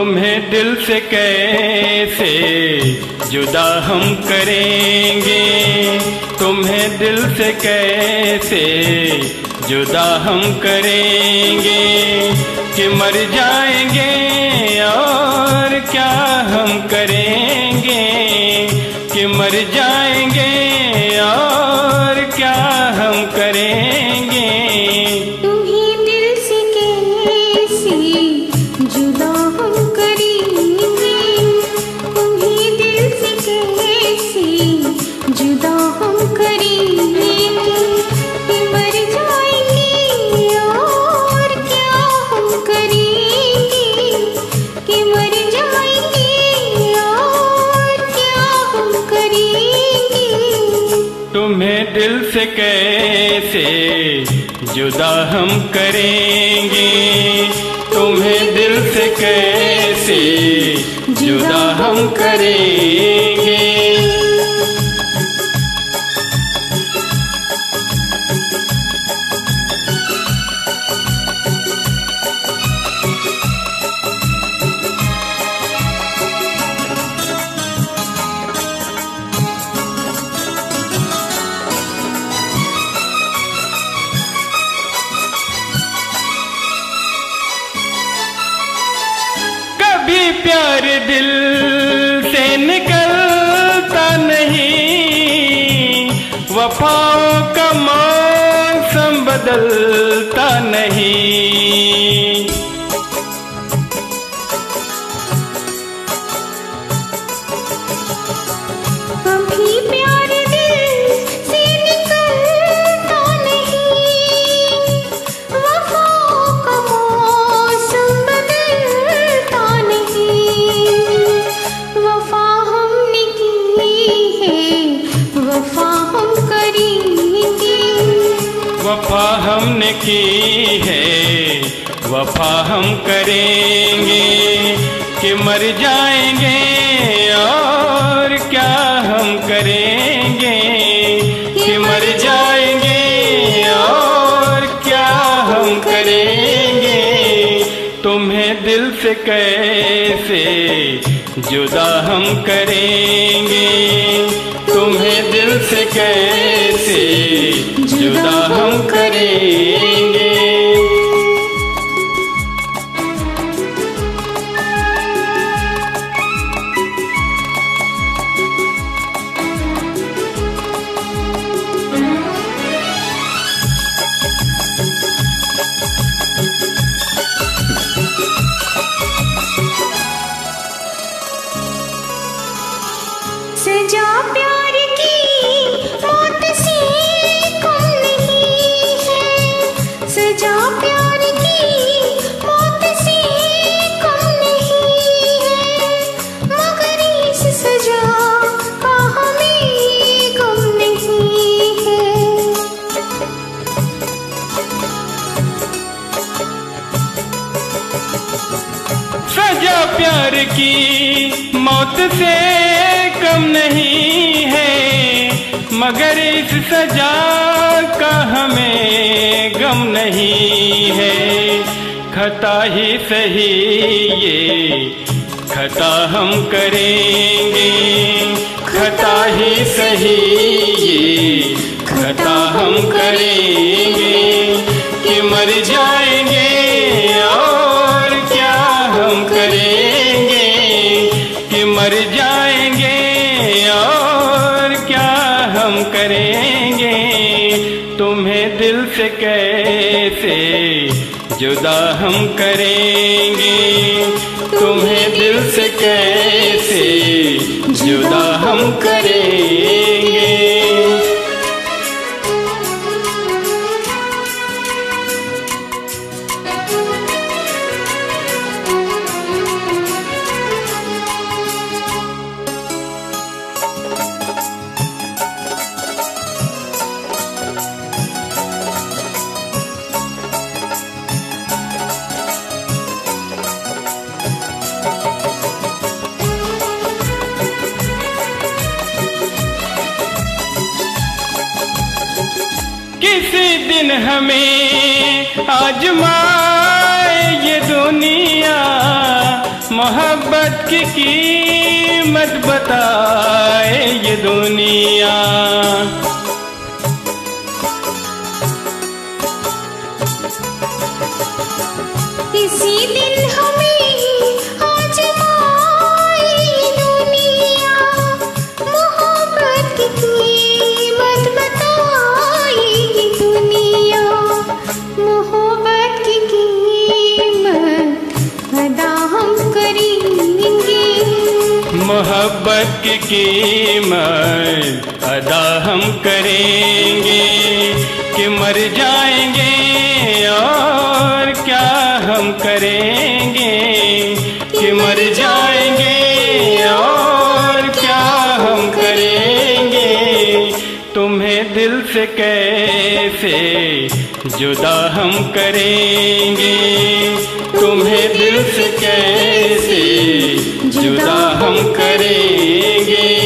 तुम्हें दिल से कैसे जुदा हम करेंगे, तुम्हें दिल से कैसे जुदा हम करेंगे कि मर जाएंगे और क्या हम करेंगे, कि मर जाएंगे और क्या हम करेंगे। तुम्हें दिल से कैसे जुदा हम करेंगे, तुम्हें दिल से कैसे जुदा हम करेंगे कि मर जाएंगे और क्या हम करेंगे, कि मर जाएंगे और क्या हम करेंगे। तुम्हें दिल से कैसे जुदा हम करेंगे, तुम्हें दिल से कैसे जुदा हम करेंगे। कभी प्यार दिल से निकलता नहीं, वफाओं का मौसम बदलता नहीं। कभी प्यार दिल से निकलता नहीं, वफाओं का मौसम बदलता नहीं। वफा हमने की है, वफा हम करेंगे, वफा हमने की है, वफा हम करेंगे कि मर जाएंगे और क्या हम करेंगे, कि मर जाएंगे और क्या हम करेंगे। तुम्हें दिल से कैसे जुदा हम करेंगे, तुम्हें दिल से कैसे जुदा हम करेंगे। सजा प्यार की मौत से कम नहीं है, सजा प्यार की मौत से कम नहीं है, मगर इस सजा का हमें गम नहीं है। सजा प्यार की मौत से कम नहीं है, मगर इस सजा का हमें गम नहीं है। खता ही सही ये खता हम करेंगे, खता ही सही ये खता हम करेंगे कि मर जाएंगे और क्या हम करेंगे, कि मर जाएंगे और क्या हम करेंगे। तुम्हें दिल से कैसे जुदा हम करेंगे, तुम्हें दिल से कैसे जुदा हम करेंगे। किसी दिन हमें आजमाए ये दुनिया, मोहब्बत की कीमत बताए ये दुनिया। इसी दिन हमें आजमाए दुनिया, मोहब्बत की कीमत बताएगी दुनिया, मोहब्बत की कीमत अदा हम करेंगे, मोहब्बत की कीमत अदा हम करेंगे, कि मर जाएंगे और क्या हम करेंगे, कि मर जाएंगे और क्या हम करेंगे। तुम्हें दिल से कैसे जुदा हम करेंगे, तुम्हें दिल से कैसे जुदा हम करेंगे।